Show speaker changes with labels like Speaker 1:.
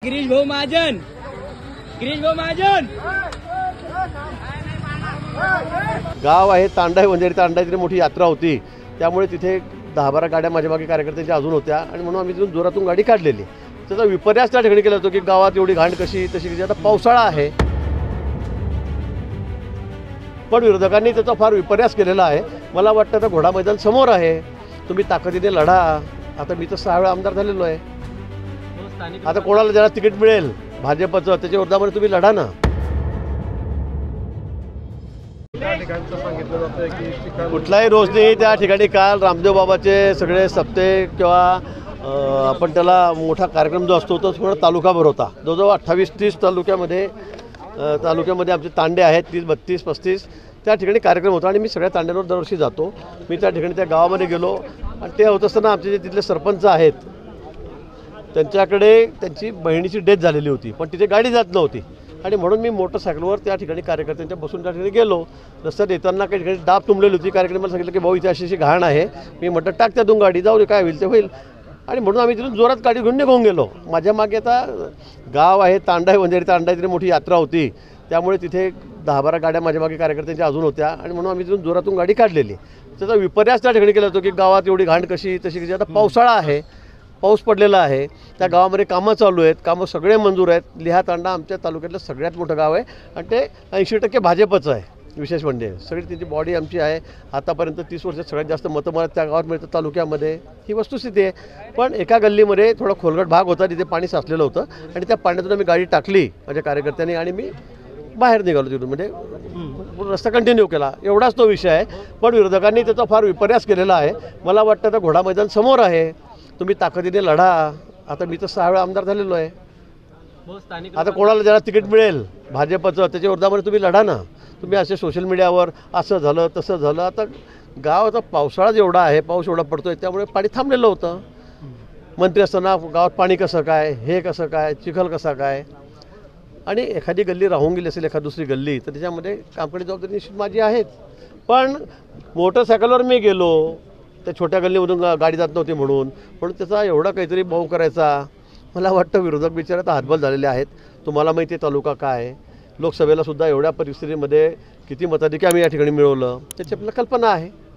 Speaker 1: गिरीश भाऊ महाजन, गिरीश भाऊ महाजन।
Speaker 2: गाव आहे तांडा, वंजारी तांडा, तिथे मोठी यात्रा होती, त्यामुळे तिथे 10-12 गाड्या माझ्या मागे कार्यकर्त्यांच्या अजून होत्या आणि म्हणून आम्ही तिथून जोरातून गाडी काढलेली। त्याचा विपर्यास त्या ठिकाणी केला होता की गावात एवढी घाण कशी तशी। आता पावसाळा आहे, पण विरोधकांनी त्याचा फार विपर्यास केलेला आहे। मला वाटतं आता घोडा मैदान समोर आहे, तुम्ही ताकदीने लढा। आता मी तर 6 वेळा आमदार झालेलो आहे, आता कोणाला ज्याला तिकीट मिळेल भाजपचं त्याच्या विरोधामध्ये तुम्ही लढा ना। कुठलाही रोज नाही, त्या ठिकाणी काल रामदेव बाबाचे सगळे सप्ते किंवा आपण त्याला मोठा कार्यक्रम जो असतो तो थोडा तालुका भरवता। जवळजवळ 28-30 तालुक्यामध्ये आमचे तांडे आहेत, 30-32-35 त्या ठिकाणी कार्यक्रम होता आणि मी सगळ्या तांड्यांवर दरवर्षी जातो। मी त्या ठिकाणी त्या गावामध्ये गेलो आणि ते होत असताना आमचे जे तिथले सरपंच आहेत त्यांच्याकडे त्यांची बहिणीची डेथ झालेली होती, पण तिथे गाडी जात नव्हती आणि म्हणून मी मोटरसायकलवर त्या ठिकाणी कार्यकर्त्यांच्या बसून त्या ठिकाणी गेलो। रस्त्यात येताना काही ठिकाणी डाब तुंबलेली होती, कार्यक्रम मला सांगितलं की भाऊ इथे अशी घाण आहे। मी म्हटलं टाक त्यातून गाडी, जाऊ दे काय होईल ते होईल, आणि म्हणून आम्ही तिथून जोरात गाडी घेऊन निघून गेलो। माझ्या मागे आता गाव आहे तांडा, वंजारी तांडा, तिथे मोठी यात्रा होती, त्यामुळे तिथे 10-12 गाड्या माझ्या मागे कार्यकर्त्यांच्या अजून होत्या आणि म्हणून आम्ही तिथून जोरातून गाडी काढलेली। त्याचा विपर्यास त्या ठिकाणी केला होता की गावात एवढी घाण कशी तशी। आता पावसाळा आहे, पाऊस पडलेला आहे, त्या गावामध्ये कामं चालू आहेत, कामं सगळे मंजूर आहेत। लिहा तांडा आमच्या तालुक्यातलं सगळ्यात मोठं गाव आहे आणि ते 80% भाजपचं आहे। विशेष म्हणजे सगळी त्याची बॉडी आमची आहे। आतापर्यंत 30 वर्षात सगळ्यात जास्त मतं मला त्या गावात मिळतं तालुक्यामध्ये, ही वस्तुस्थिती आहे। पण एका गल्लीमध्ये थोडा खोलगट भाग होता, तिथे पाणी साचलेलं होतं आणि त्या पाण्यातून आम्ही गाडी टाकली माझ्या कार्यकर्त्यांनी आणि मी बाहेर निघालो तिथून, म्हणजे रस्ता कंटिन्यू केला, एवढाच तो विषय आहे। पण विरोधकांनी त्याचा फार विपर्यास केलेला आहे। मला वाटतं आता घोडा मैदान समोर आहे, तुम्ही ताकदीने लढा। आता मी तर 6 वेळा आमदार झालेलो आहे, आता कोणाला ज्याला तिकीट मिळेल भाजपचं त्याच्या विरोधामध्ये तुम्ही लढा ना। तुम्ही असे सोशल मीडियावर असं झालं तसं झालं, आता गाव आता पावसाळा जेवढा आहे, पाऊस एवढा पडतोय त्यामुळे पाणी थांबलेलं होतं। मंत्री असताना गावात पाणी कसं काय, हे कसं काय, चिखल कसा काय, आणि एखादी गल्ली राहून गेली असेल एखादी दुसरी गल्ली तर त्याच्यामध्ये कामकाजी जबाबदारी निश्चित माझी आहेत। पण मोटरसायकलवर मी गेलो, त्या छोट्या गल्लीमधून गाडी जात नव्हती म्हणून त्याचा एवढा काहीतरी भाव करायचा। मला वाटतं विरोधक बिचारे आता हातबल झालेले आहेत। तुम्हाला माहिती आहे तालुका काय, लोकसभेला सुद्धा एवढ्या परिस्थितीमध्ये किती मताधिक्य आम्ही या ठिकाणी मिळवलं त्याची आपल्याला कल्पना आहे।